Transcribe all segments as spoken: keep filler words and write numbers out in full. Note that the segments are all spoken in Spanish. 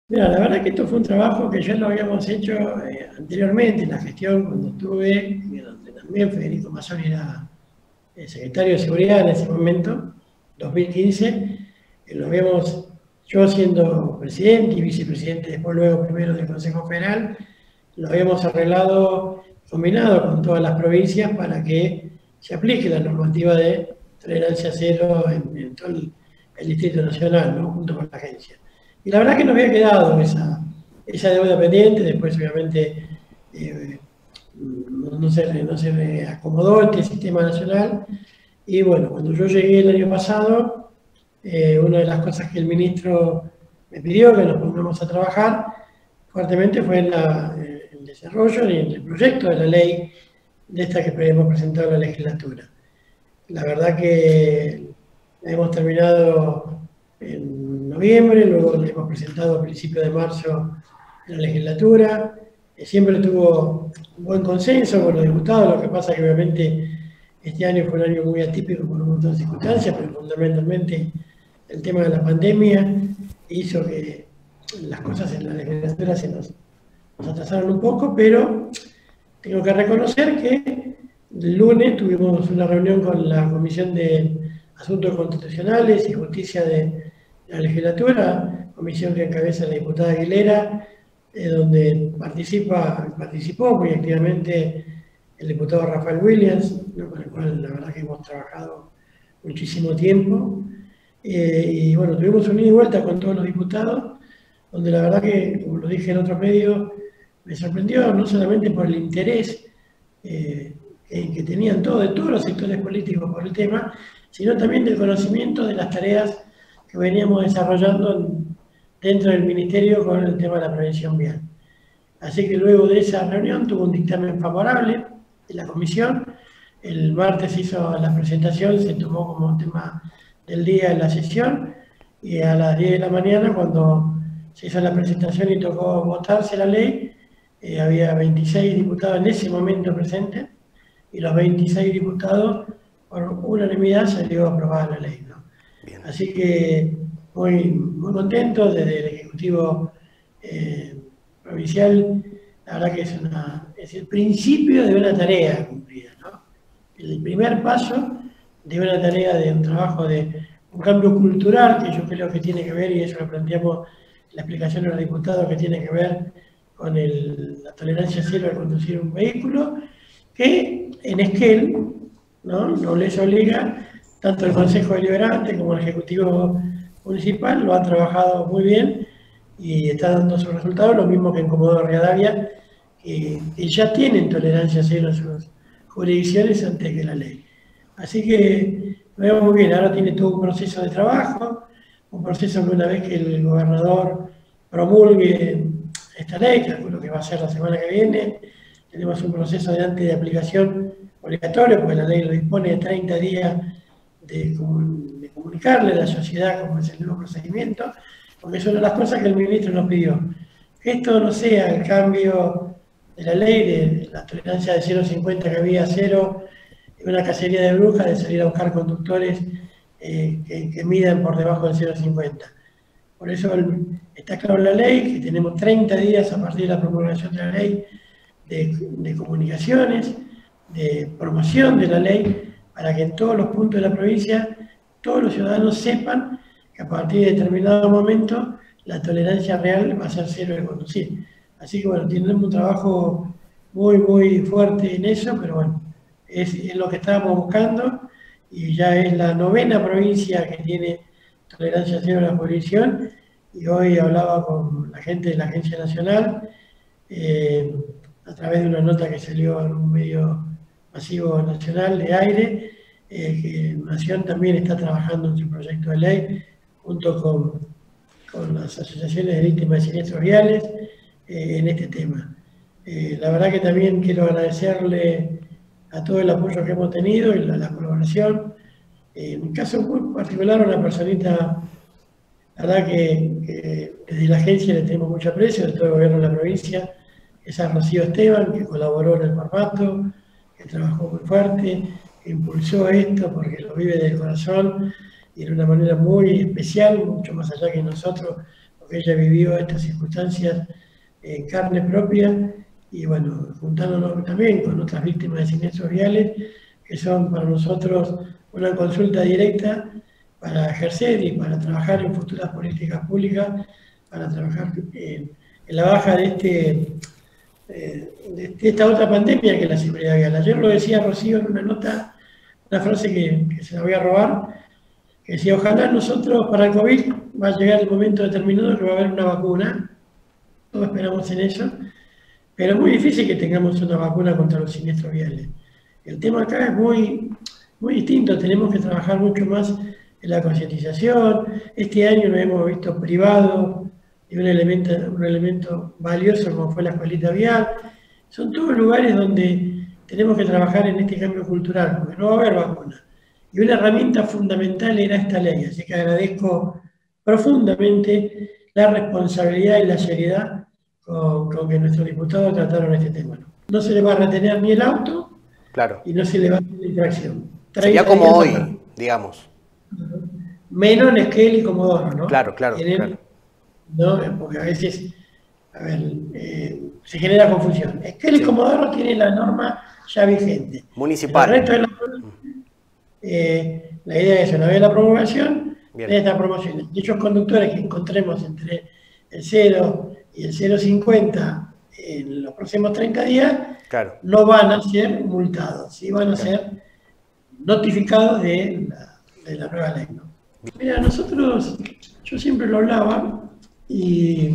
Mira, la verdad que esto fue un trabajo que ya lo habíamos hecho eh, anteriormente en la gestión cuando estuve, y donde también Federico Mazzoni era el secretario de Seguridad en ese momento, dos mil quince, eh, lo habíamos, yo siendo presidente y vicepresidente, después luego primero del Consejo Federal, lo habíamos arreglado, combinado con todas las provincias para que se aplique la normativa de tolerancia cero en, en todo el, el Distrito Nacional, ¿no? Junto con la agencia. Y la verdad que nos había quedado esa, esa deuda pendiente, después obviamente eh, no, no, se, no se acomodó este sistema nacional. Y bueno, cuando yo llegué el año pasado, eh, una de las cosas que el ministro me pidió que nos pongamos a trabajar fuertemente fue en la, eh, el desarrollo y en el proyecto de la ley de esta que hemos presentado en la legislatura. La verdad que hemos terminado en noviembre, luego lo hemos presentado a principios de marzo en la legislatura. Siempre tuvo un buen consenso con los diputados, lo que pasa que obviamente este año fue un año muy atípico por un montón de circunstancias, pero fundamentalmente el tema de la pandemia hizo que las cosas en la legislatura se nos, nos atrasaron un poco, pero tengo que reconocer que el lunes tuvimos una reunión con la Comisión de Asuntos Constitucionales y Justicia de la Legislatura, comisión que encabeza la diputada Aguilera, eh, donde participa, participó muy activamente el diputado Rafael Williams, ¿no? Con el cual la verdad que hemos trabajado muchísimo tiempo. Eh, y bueno, tuvimos un ida y vuelta con todos los diputados, donde la verdad que, como lo dije en otros medios, me sorprendió no solamente por el interés eh, que, que tenían todos, de todos los sectores políticos por el tema, sino también del conocimiento de las tareas que veníamos desarrollando en, dentro del Ministerio con el tema de la prevención vial. Así que luego de esa reunión tuvo un dictamen favorable de la comisión. El martes hizo la presentación, se tomó como tema del día en la sesión, y a las diez de la mañana, cuando se hizo la presentación y tocó votarse la ley, eh, había veintiséis diputados en ese momento presentes, y los veintiséis diputados, por unanimidad, salió aprobada la ley, ¿no? Así que muy, muy contento desde el Ejecutivo eh, Provincial. La verdad que es, una, es el principio de una tarea cumplida, ¿no? El primer paso de una tarea, de un trabajo de un cambio cultural que yo creo que tiene que ver, y eso lo planteamos en la explicación de los diputados, que tiene que ver con el, la tolerancia cero al conducir un vehículo, que en Esquel, ¿no? No les obliga, tanto el Consejo Deliberante como el Ejecutivo Municipal lo han trabajado muy bien y está dando sus resultados, lo mismo que en Comodoro Rivadavia, que, que ya tienen tolerancia cero en sus jurisdicciones antes que la ley. Así que lo vemos muy bien. Ahora tiene todo un proceso de trabajo, un proceso que una vez que el gobernador promulgue esta ley, que calculo que va a ser la semana que viene, tenemos un proceso de antes de aplicación obligatorio, porque la ley lo dispone de treinta días de, de comunicarle a la sociedad cómo es el nuevo procedimiento, porque es una de las cosas que el ministro nos pidió. Que esto no sea el cambio de la ley, de la tolerancia de cero coma cincuenta que había cero, una cacería de brujas de salir a buscar conductores eh, que, que midan por debajo del cero coma cincuenta. Por eso el, está claro en la ley que tenemos treinta días a partir de la promulgación de la ley de, de comunicaciones, de promoción de la ley, para que en todos los puntos de la provincia todos los ciudadanos sepan que a partir de determinado momento la tolerancia real va a ser cero de conducir. Así que bueno, tenemos un trabajo muy, muy fuerte en eso, pero bueno, es, es lo que estábamos buscando, y ya es la novena provincia que tiene tolerancia cero en la jurisdicción, y hoy hablaba con la gente de la Agencia Nacional, eh, a través de una nota que salió en un medio masivo nacional de aire, eh, que Nación también está trabajando en su proyecto de ley, junto con, con las asociaciones de víctimas de siniestros viales, eh, en este tema. Eh, la verdad que también quiero agradecerle a todo el apoyo que hemos tenido y la, la colaboración. Eh, en mi caso muy particular, una personita, la verdad que, que desde la agencia le tenemos mucho aprecio, de todo el gobierno de la provincia, es a Rocío Esteban, que colaboró en el formato, que trabajó muy fuerte, que impulsó esto porque lo vive del corazón y de una manera muy especial, mucho más allá que nosotros, porque ella vivió estas circunstancias en carne propia, y bueno, juntándonos también con otras víctimas de siniestros viales, que son para nosotros una consulta directa para ejercer y para trabajar en futuras políticas públicas, para trabajar en, en la baja de, este, eh, de, de esta otra pandemia que es la seguridad vial. Ayer lo decía Rocío en una nota, una frase que, que se la voy a robar, que decía: ojalá nosotros para el COVID va a llegar el momento determinado que va a haber una vacuna, todos esperamos en eso, pero es muy difícil que tengamos una vacuna contra los siniestros viales. El tema acá es muy, muy distinto, tenemos que trabajar mucho más en la concientización. Este año nos hemos visto privados de un elemento, un elemento valioso como fue la escuelita vial. Son todos lugares donde tenemos que trabajar en este cambio cultural, porque no va a haber vacuna. Y una herramienta fundamental era esta ley, así que agradezco profundamente la responsabilidad y la seriedad con, con que nuestros diputados trataron este tema. No, no se le va a retener ni el auto, claro, y no se le va a hacer la infracción. Sería como hoy, para... digamos. Menos en Esquel y Comodoro, ¿no? Claro, claro, Tienen, claro. ¿no? Porque a veces, a ver, eh, se genera confusión. Esquel y sí. Comodoro tienen la norma ya vigente. Municipal. El resto de la, eh, la idea es, una vez la promulgación, de esta promoción. Dichos conductores que encontremos entre el cero y el cero coma cincuenta en los próximos treinta días, claro, no van a ser multados, ¿sí? Van a claro. ser notificados de la, de la nueva ley, ¿no? Mira, nosotros, yo siempre lo hablaba, y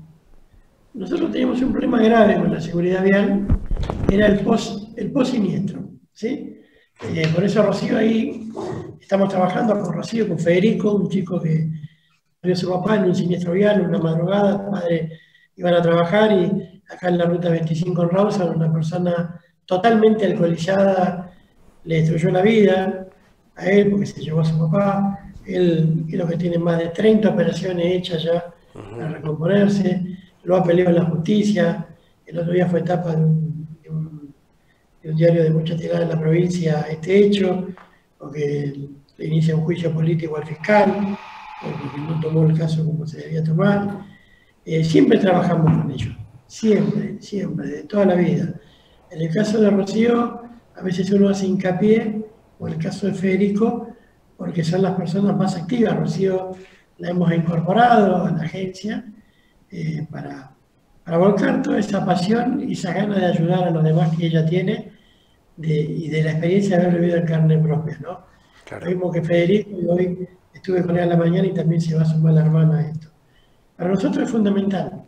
nosotros teníamos un problema grave con la seguridad vial, era el post, el post siniestro, ¿sí? Eh, por eso Rocío ahí, estamos trabajando con Rocío, con Federico, un chico que perdió a su papá en un siniestro vial, una madrugada, su padre iban a trabajar y acá en la ruta veinticinco en Rawson, una persona totalmente alcoholizada le destruyó la vida a él porque se llevó a su papá. Él creo que tiene más de treinta operaciones hechas ya para recomponerse, lo ha peleado en la justicia. El otro día fue etapa de un, de un, de un diario de mucha tirada en la provincia este hecho, porque le inicia un juicio político al fiscal, porque no tomó el caso como se debía tomar. Eh, siempre trabajamos con ellos, siempre, siempre, de toda la vida. En el caso de Rocío, a veces uno hace hincapié, o el caso de Federico, porque son las personas más activas. Rocío la hemos incorporado a la agencia eh, para, para volcar toda esa pasión y esa gana de ayudar a los demás que ella tiene de, y de la experiencia de haber vivido en carne propia, ¿no? Claro. Lo mismo que Federico, y hoy estuve con él a la mañana y también se va a sumar la hermana a esto. Para nosotros es fundamental,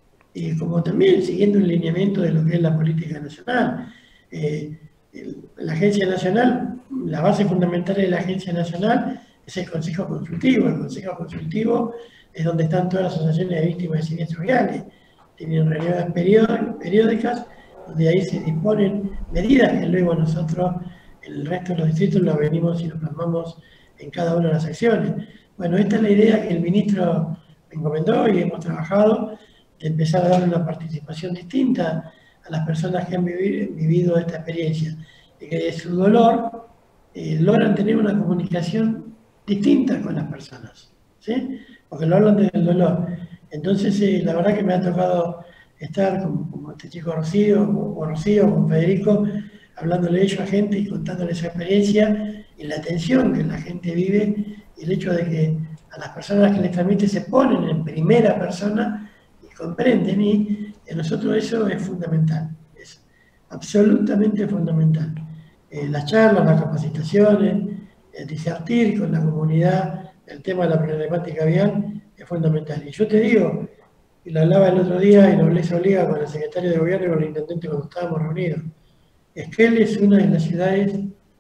y como también siguiendo el lineamiento de lo que es la política nacional. Eh, el, la Agencia Nacional, la base fundamental de la Agencia Nacional es el Consejo Consultivo. El Consejo Consultivo es donde están todas las asociaciones de víctimas de siniestros viales. Tienen reuniones periódicas, donde ahí se disponen medidas que luego nosotros, el resto de los distritos, lo venimos y lo plasmamos en cada una de las acciones. Bueno, esta es la idea que el ministro me encomendó y hemos trabajado, de empezar a darle una participación distinta a las personas que han vivido, vivido esta experiencia, de que de su dolor eh, logran tener una comunicación distinta con las personas, ¿sí? Porque lo hablan desde el dolor. Entonces, eh, la verdad que me ha tocado estar como, como este chico Rocío, como, como Rocío, con Federico, hablándole ellos a gente y contándole esa experiencia y la tensión que la gente vive, y el hecho de que a las personas que les transmite se ponen en primera persona y comprenden, y en nosotros eso es fundamental, es absolutamente fundamental. Eh, las charlas, las capacitaciones, el disartir con la comunidad el tema de la problemática vial es fundamental. Y yo te digo, y lo hablaba el otro día y lo hablé se obliga con el secretario de gobierno y con el intendente cuando estábamos reunidos, Esquel es una de las ciudades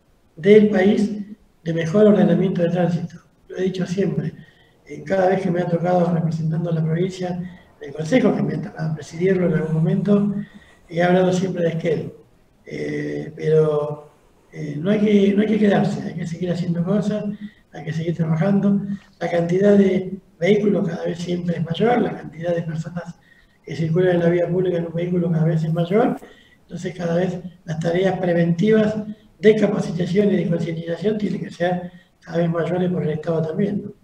del país de mejor ordenamiento de tránsito. Lo he dicho siempre, en cada vez que me ha tocado representando a la provincia, en el consejo, que me ha tocado presidirlo en algún momento, he hablado siempre de Esquel. Eh, pero eh, no, hay que, no hay que quedarse, hay que seguir haciendo cosas, hay que seguir trabajando. La cantidad de vehículos cada vez siempre es mayor, la cantidad de personas que circulan en la vía pública en un vehículo cada vez es mayor, entonces cada vez las tareas preventivas de capacitación y de concientización tienen que ser cada vez mayores por el Estado también, ¿no?